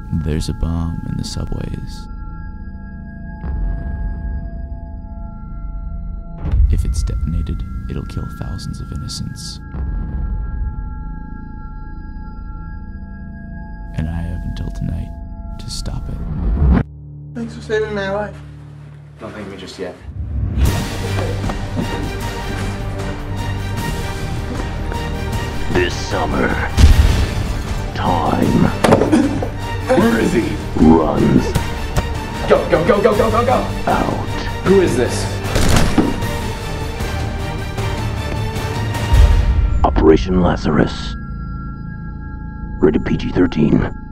There's a bomb in the subways. If it's detonated, it'll kill thousands of innocents. And I have until tonight to stop it. Thanks for saving my life. Don't thank me just yet. This summer, time Where is he? runs Go, go, go, go, go, go, go! out. Who is this? Operation Lazarus. Rated PG-13.